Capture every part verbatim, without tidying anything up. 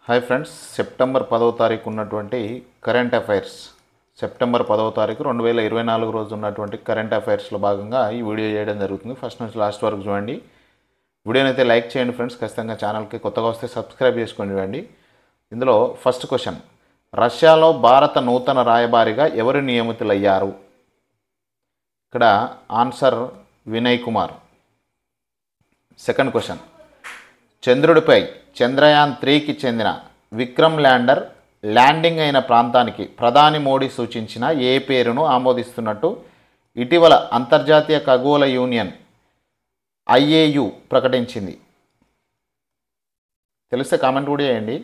Hi friends, September పదవ తారీఖు ఉన్నటువంటి కరెంట్ అఫైర్స్ సెప్టెంబర్ పదవ తారీఖు రెండు వేల ఇరవై నాలుగు రోజు ఉన్నటువంటి కరెంట్ అఫైర్స్లో భాగంగా ఈ వీడియో చేయడం జరుగుతుంది. ఫస్ట్ నుంచి లాస్ట్ వరకు చూడండి. వీడియోని అయితే లైక్ చేయండి ఫ్రెండ్స్. ఖచ్చితంగా ఛానల్కి కొత్తగా వస్తే సబ్స్క్రైబ్ చేసుకొని ఇవ్వండి. ఇందులో ఫస్ట్ క్వశ్చన్, రష్యాలో భారత నూతన రాయబారిగా ఎవరు నియమితులయ్యారు? ఇక్కడ answer Vinay Kumar. Second question, చంద్రుడిపై చంద్రయాన్ త్రీకి చెందిన విక్రమ్ ల్యాండర్ ల్యాండింగ్ అయిన ప్రాంతానికి ప్రధాని మోడీ సూచించిన ఏ పేరును ఆమోదిస్తున్నట్టు ఇటీవల అంతర్జాతీయ ఖగోళ యూనియన్ ఐఏయు ప్రకటించింది? తెలిస్తే కామెంట్ కూడా చేయండి.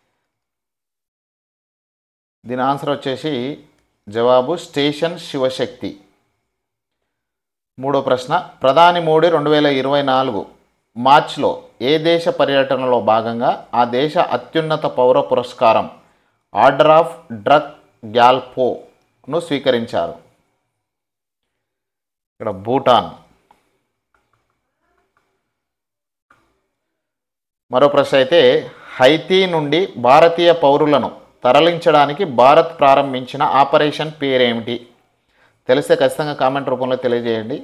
దీని ఆన్సర్ వచ్చేసి జవాబు స్టేషన్ శివశక్తి. మూడో ప్రశ్న, ప్రధాని మోడీ రెండు వేల ఇరవై నాలుగు మార్చిలో ఏ దేశ పర్యటనలో భాగంగా ఆ దేశ అత్యున్నత పౌర పురస్కారం ఆర్డర్ ఆఫ్ డ్రగ్ గ్యాల్పోను స్వీకరించారు? ఇక్కడ భూటాన్. మరో ప్రశ్న అయితే, హైతీ నుండి భారతీయ పౌరులను తరలించడానికి భారత్ ప్రారంభించిన ఆపరేషన్ పేరేమిటి? తెలిస్తే ఖచ్చితంగా కామెంట్ రూపంలో తెలియజేయండి.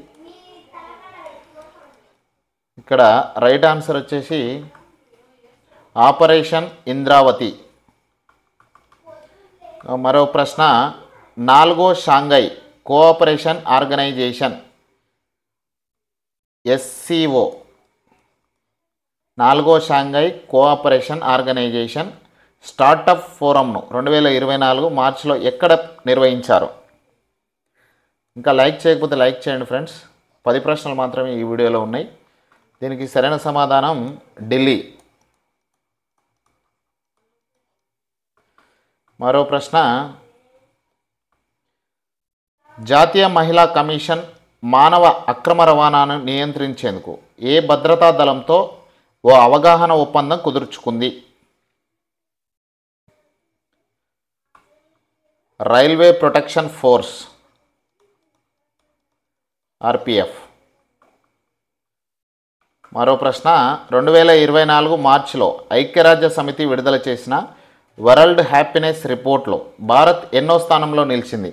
ఇక్కడ రైట్ ఆన్సర్ వచ్చేసి ఆపరేషన్ ఇంద్రావతి. మరో ప్రశ్న, నాలుగో షాంఘై కోఆపరేషన్ ఆర్గనైజేషన్ ఎస్సీఓ నాలుగో షాంఘై కోఆపరేషన్ ఆర్గనైజేషన్ స్టార్టప్ ఫోరంను రెండు వేల ఇరవై నాలుగు మార్చిలో ఎక్కడ నిర్వహించారు? ఇంకా లైక్ చేయకపోతే లైక్ చేయండి ఫ్రెండ్స్. పది ప్రశ్నలు మాత్రమే ఈ వీడియోలో ఉన్నాయి. దీనికి సరైన సమాధానం ఢిల్లీ. మరో ప్రశ్న, జాతీయ మహిళా కమిషన్ మానవ అక్రమ రవాణాను నియంత్రించేందుకు ఏ భద్రతా దళంతో ఓ అవగాహన ఒప్పందం కుదుర్చుకుంది? Railway protection force RPF. మరో ప్రశ్న, రెండు వేల ఇరవై నాలుగు మార్చిలో ఐక్యరాజ్య సమితి విడుదల చేసిన వరల్డ్ హ్యాపీనెస్ రిపోర్ట్లో భారత్ ఎన్నో స్థానంలో నిలిచింది?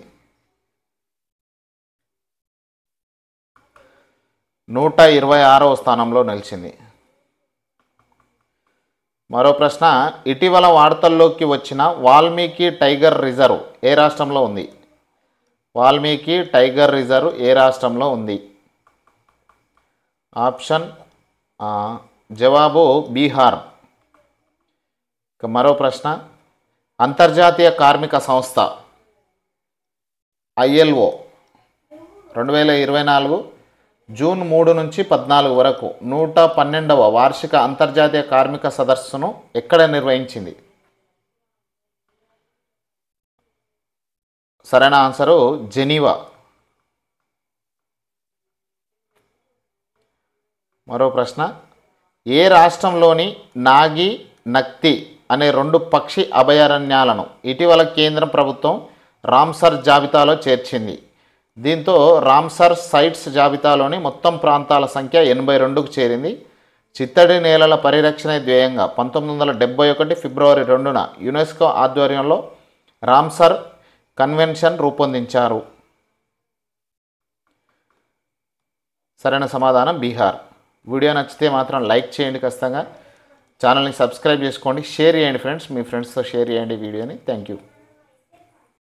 నూట ఇరవై ఆరవ స్థానంలో నిలిచింది. మరో ప్రశ్న, ఇటీవల వార్తల్లోకి వచ్చిన వాల్మీకి టైగర్ రిజర్వ్ ఏ రాష్ట్రంలో ఉంది? వాల్మీకి టైగర్ రిజర్వ్ ఏ రాష్ట్రంలో ఉంది? ఆప్షన్ జవాబు బీహార్. మరో ప్రశ్న, అంతర్జాతీయ కార్మిక సంస్థ ఐఎల్ఓ రెండు వేల ఇరవై నాలుగు జూన్ మూడు నుంచి పద్నాలుగు వరకు నూట పన్నెండవ వార్షిక అంతర్జాతీయ కార్మిక సదస్సును ఎక్కడ నిర్వహించింది? సరైన ఆన్సరు జెనీవా. మరో ప్రశ్న, ఏ రాష్ట్రంలోని నాగి నక్తి అనే రెండు పక్షి అభయారణ్యాలను ఇటీవల కేంద్ర ప్రభుత్వం రామ్సర్ జాబితాలో చేర్చింది? దీంతో రామ్సర్ సైట్స్ జాబితాలోని మొత్తం ప్రాంతాల సంఖ్య ఎనభై రెండుకు చేరింది. చిత్తడి నేలల పరిరక్షణ ధ్యేయంగా పంతొమ్మిది వందల డెబ్బై ఒకటి ఫిబ్రవరి రెండున యునెస్కో ఆధ్వర్యంలో రామ్సర్ కన్వెన్షన్ రూపొందించారు. సరైన సమాధానం బీహార్. వీడియో నచ్చితే మాత్రం లైక్ చేయండి. ఖచ్చితంగా ఛానల్ని సబ్స్క్రైబ్ చేసుకోండి. షేర్ చేయండి ఫ్రెండ్స్. మీ ఫ్రెండ్స్తో షేర్ చేయండి వీడియోని. Thank you.